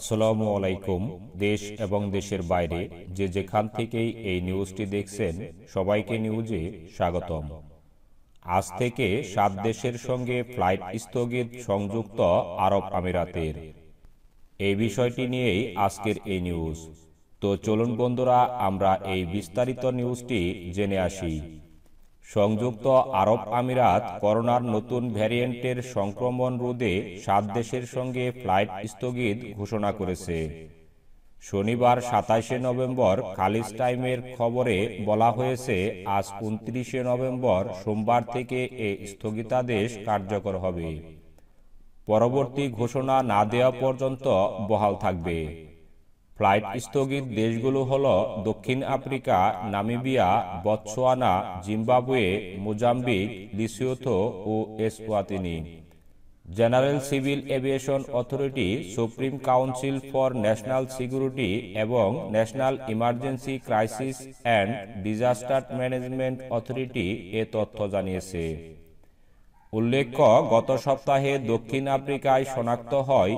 আসসালামু আলাইকুম। দেশ এবং দেশের বাইরে যে যেখান থেকেই এই নিউজটি দেখছেন সবাইকে নিউজে স্বাগতম। আজ থেকে 7 দেশের সঙ্গে ফ্লাইট স্থগিত সংযুক্ত আরব আমিরাতের। এই বিষয়টি নিয়েই আজকের এই নিউজ। তো চলুন বন্ধুরা, আমরা এই বিস্তারিত নিউজটি জেনে আসি। সংযুক্ত আরব আমিরাত করোনার নতুন ভ্যারিয়েন্টের সংক্রমণ রোধে 7 দেশের সঙ্গে ফ্লাইট স্থগিত ঘোষণা করেছে। শনিবার 27 নভেম্বর খালিজ টাইমের খবরে বলা হয়েছে, আজ 29 নভেম্বর সোমবার থেকে এই স্থগিতাদেশ কার্যকর হবে। পরবর্তী ঘোষণা না দেওয়া পর্যন্ত বহাল থাকবে। ফ্লাইট স্থগিত দেশগুলো হল দক্ষিণ Africa, Namibia, Botswana, Zimbabwe, Mozambique, Lesotho ও Eswatini. General civil aviation authority, supreme council for national security এবং national emergency crisis and disaster management authority এ তথ্য জানিয়েছে। উল্লেখ্য, গত সপ্তাহে দক্ষিণ আফ্রিকায় শনাক্ত হয়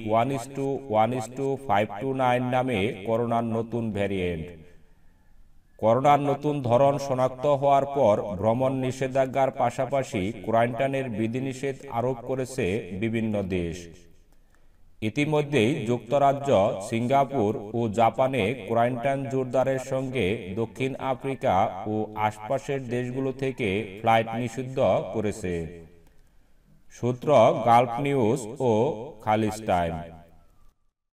B1:1:529 নামে করোনার নতুন ভ্যারিয়েন্ট। করোনার নতুন ধরন শনাক্ত হওয়ার পর ভ্রমণ নিষেধাজ্ঞার পাশাপাশি কোয়ারেন্টাইনের বিধিনিষেধ আরোপ করেছে বিভিন্ন দেশ। ইতিমধ্যেই যুক্তরাজ্য, সিঙ্গাপুর ও জাপানে কোয়ারেন্টাইন জোরদারের সঙ্গে দক্ষিণ আফ্রিকা ও আশপাশের দেশগুলো থেকে ফ্লাইট নিষিদ্ধ করেছে। সূত্র গালফ নিউজ ও খালিজ টাইম।